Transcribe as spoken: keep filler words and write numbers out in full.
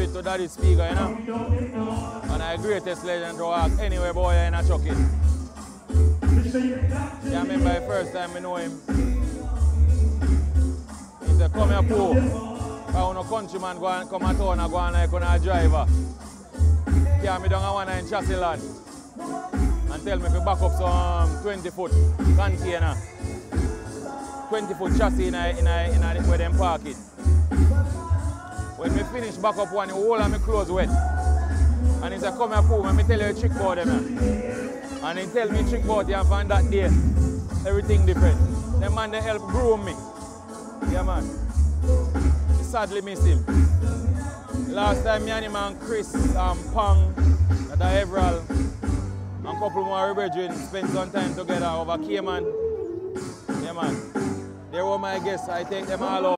it to Daddy Speaker, you know? And I greatest legend to walk anywhere boy in a chucky. Yeah, I remember the first time I know him. He said, come here, Pooh. Because no countryman go and come at town and go and like a driver. Carry me down a one in chassis land. And tell me to back up some twenty foot container. twenty foot chassis in, a, in, a, in a, where them park it. When we finish back up one, the whole of my clothes wet. And he said, come here, Pooh, let me tell you a trick about them. Yeah. And he tell me a trick about you, and from that day, everything different. The man they help groom me. Yeah, man. I sadly miss him. Last time, me and him and Chris and Pang, that are Everall, and a couple more brethren spent some time together over Cayman. Yeah, man. They were my guests. I take them all out.